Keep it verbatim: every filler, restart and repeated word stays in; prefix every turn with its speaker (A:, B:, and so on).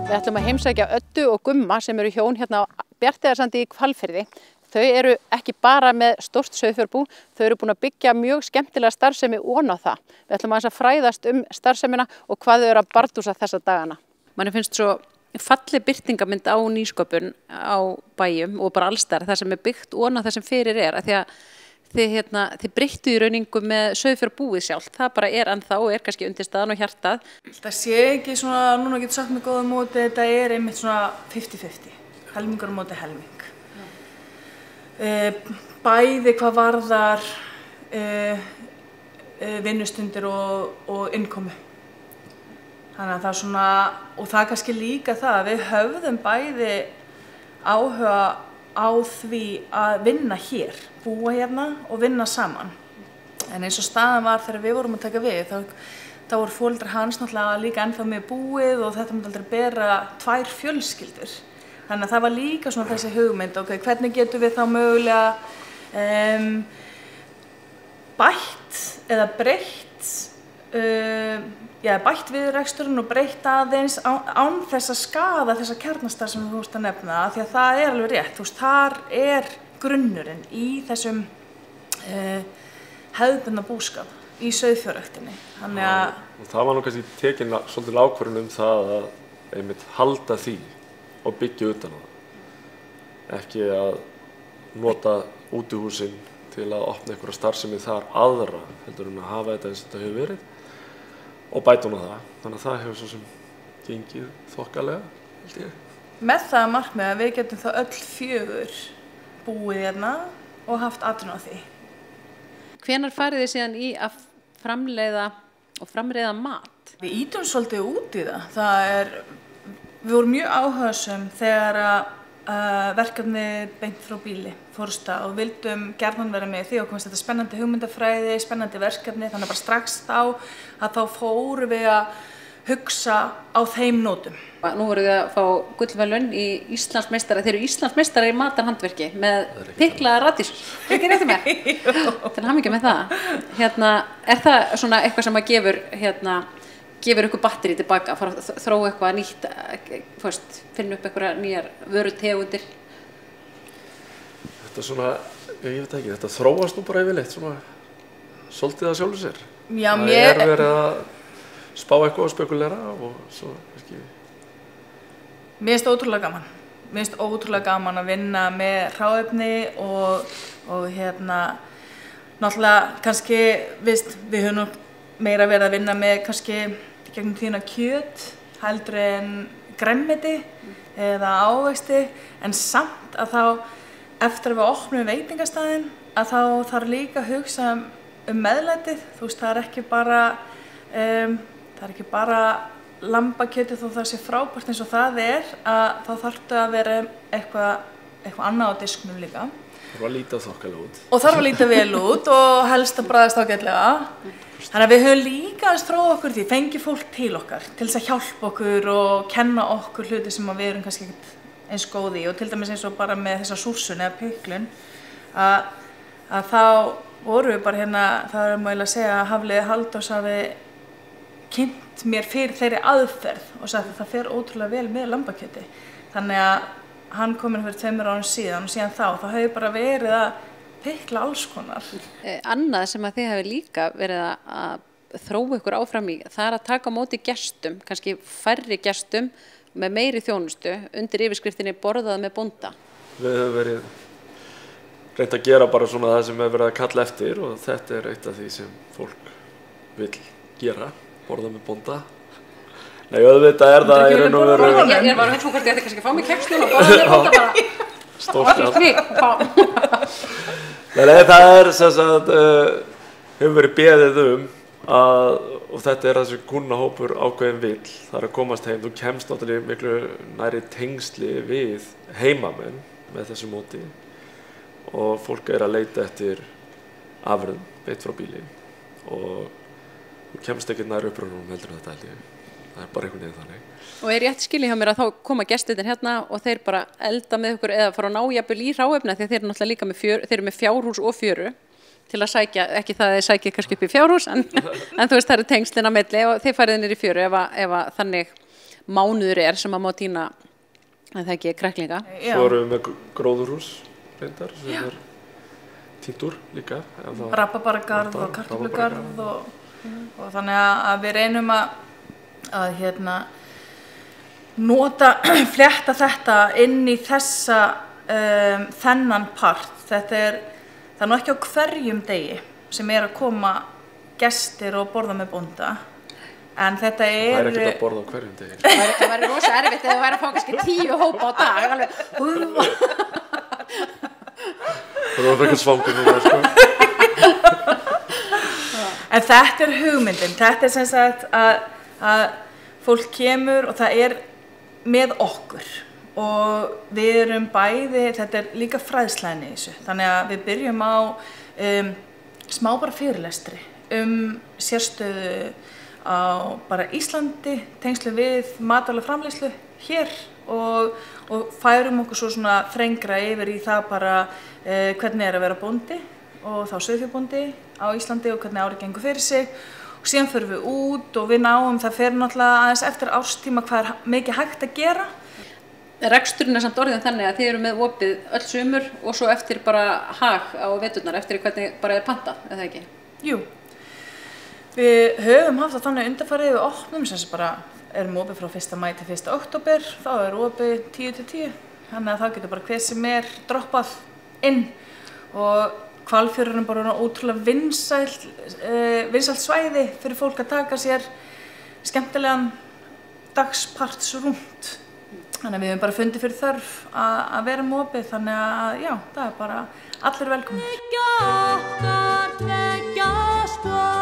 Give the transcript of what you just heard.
A: Við ætlum að heimsækja Öddu og Gumma sem eru hjón hérna á Bjarteyjarsandi í Hvalfirði. Þau eru ekki bara með stórt sauðfjárbú, þau eru búin að byggja mjög skemmtilega starfsemi ofan á það. Við ætlum aðeins að fræðast um starfsemina og hvað þau eru að bardúsa þessa dagana. Manni finnst svo falleg birtingamynd á nýsköpun á bæjum og bara allstar það sem er byggt ofan á það sem fyrir er. Að því að þið, hérna, þið breyttu í rauningu með sauðfjárbúið sjálft. Það bara er ennþá og er kannski undirstaðan og hjartað.
B: Það sé ekki svona, núna getur sagt með góða móti, þetta er einmitt svona fimmtíu fimmtíu. Helmingur á móti helming. Mm. Uh, bæði hvað varðar uh, uh, vinnustundir og, og innkomu. Þannig að það er svona, og það er kannski líka það að við höfðum bæði áhuga á því að vinna hér, búa hérna og vinna saman. En eins og staðan var þegar við vorum að taka við, þá, þá voru foreldrar hans náttúrulega líka ennþá með búið og þetta myndi aldrei bera tvær fjölskyldur. Þannig að það var líka svona þessi hugmynd, ok, hvernig getum við þá mögulega um, bætt eða breytt, uh, já, bætt við reksturinn og breytt aðeins án, án þess að skaða þessa kjarnastar sem þú veist að nefna, því að það er alveg rétt, þú veist, þar er grunnurinn í þessum uh, hefðbundna búskap í sauðfjárræktinni. Þannig að
C: og það var nú kannski tekin svolítið ákvörðun um það að einmitt halda því og byggja utan á það. Ekki að nota útihúsin til að opna einhverja starfsemi þar aðra heldur en að hafa þetta eins og þetta hefur verið og bæta hún á það. Þannig að það hefur svo sem gengið þokkalega, held ég.
B: Með það markmið að við getum þá öll fjögur búið hérna og haft atvinnu á því.
A: Hvenær farið þið síðan í að framleiða og framreiða mat?
B: Við ítum svolítið út í það. Það er, við vorum mjög áhugasöm þegar að uh, verkefni beint frá bíli fórst og vildum gjarnan vera með því og komast þetta spennandi hugmyndafræði, spennandi verkefni, þannig að bara strax þá að þá fórum við að hugsa á þeim nótum.
A: Nú voru við að fá gullverðlaun í Íslandsmeistara. Þeir eru Íslandsmeistarar í matarhandverki með piklaða radísur. Ekki rétt mér? Til hamingju með það. Hérna, er það svona eitthvað sem að gefur, hérna, gefur ykkur batteri tilbaka, fara að þróa eitthvað nýtt, fyrst, finna upp einhverja nýjar vörutegundir?
C: Þetta svona, ég veit ekki, þetta þróast nú bara yfirleitt svona svolítið að sjálfu sér.
B: Já,
C: það
B: mér
C: er verið að spá eitthvað og spekulera og svo ekki.
B: Mér finnst ótrúlega gaman. Mér finnst ótrúlega gaman að vinna með hráefni og, og hérna, náttúrulega kannski, viðst, við höfum nú meira verið að vinna með kannski gegnum tíðina kjöt, heldur en grænmeti eða ávexti, en samt að þá, eftir að við opnum veitingastæðin, að þá þarf líka að hugsa um meðlætið. Þú veist, það er ekki bara, um, það er ekki bara lambakjötið þó það sé frábært eins og það er, að þá þarftu að vera eitthvað, eitthvað annað á disknum líka.
C: Þarf að líta þokkalega út.
B: Og þarf að líta vel út og helst að bragðast ágætlega. Þannig að við höfum líka að þróa okkur því, fengi fólk til okkar, til þess að hjálpa okkur og kenna okkur hluti sem við erum kannski ekkert eins góð í. Og til dæmis eins og bara með þessa súrsun eða piklun, að, að þá voru við bara hérna, það er mjög að segja að Hafliði Halldórs hafi kynnt mér fyrir þeirri aðferð og sagði að það fer ótrúlega vel með lambakjöti. Þannig að hann kom inn fyrir tveimur árum síðan og síðan þá, þá hefur bara verið að pikla alls konar.
A: Eh, annað sem að þið hefur líka verið að þróa ykkur áfram í, það er að taka á móti gestum, kannski færri gestum með meiri þjónustu undir yfirskriftinni borðað með bónda.
C: Við höfum verið reynt að gera bara svona það sem við verið að kalla eftir og þetta er eitt af því sem fólk vil gera. Borða með bónda. Nei, auðvitað er það í raun og veru.
A: Ég er bara að hugsa hvort ég ætti kannski að fá mig kex núna og borða með bónda bara.
C: Stórskjald. Nei, það er sem sagt, uh, hefur verið beðið um að, og þetta er það sem kunnahópur ákveðin vill, það er að komast heim. Þú kemst náttúrulega miklu næri tengsli við heimamenn með þessu móti og fólk er að leita eftir afurðum beint frá bíli og þú kemst ekkert nær uppröðunum heldur en þetta held ég. Það er bara einhvern veginn þannig.
A: Og er rétt skilið hjá mér að þá koma gestirnir hérna og þeir bara elda með ykkur eða fara að ná jafnvel í hráefni því að þeir eru náttúrulega líka með, fjör, þeir eru með fjárhús og fjöru til að sækja, ekki það að þeir sækja kannski upp í fjárhús en, en þú veist það eru tengslin á milli og þeir farið niður í fjöru ef að, ef að þannig mánuður er sem að má tína, en það ekki, kræklinga.
C: Svo erum við með gróðurhús reyndar sem Já. er týndur líka.
B: Rabarbaragarð og kartöflugarð og, og þannig að við reynum að, að hérna, nota, flétta þetta inn í þessa, um, þennan part. Þetta er, það er nú ekki á hverjum degi sem er að koma gestir og borða með bónda. En þetta er...
C: Það er ekkert að borða á hverjum degi.
A: Það væri rosa erfitt þegar þú væri að fá kannski tíu hópa á dag. Alveg.
C: Það var eitthvað svangur núna, sko.
B: En þetta er hugmyndin. Þetta er sem sagt að, að fólk kemur og það er með okkur. Og við erum bæði, þetta er líka fræðslæðin í þessu. Þannig að við byrjum á um, smá bara fyrirlestri um sérstöðu á bara Íslandi, tengslu við matvælaframleiðslu hér og, og færum okkur svo svona þrengra yfir í það bara uh, hvernig er að vera bóndi og þá sauðfjárbóndi á Íslandi og hvernig árið gengur fyrir sig. Og síðan förum við út og við náum, það fer náttúrulega aðeins eftir árstíma hvað er mikið hægt að gera.
A: Reksturinn er samt orðin þannig að þið eru með opið öll sumur og svo eftir bara hag á veturnar, eftir hvernig bara er pantað, eða ekki?
B: Jú. Við höfum haft það þannig undanfarið við opnum sem bara erum opið frá fyrsta maí til fyrsta október, þá er opið tíu til tíu. Þannig að það getur bara hver sem er droppað inn og Hvalfjörður er bara ótrúlega vinsælt, uh, vinsælt svæði fyrir fólk að taka sér skemmtilegan dagspartsrúnt. Þannig að við hefum bara fundið fyrir þörf að, að vera með opið, þannig að já, það er bara allir velkomnir.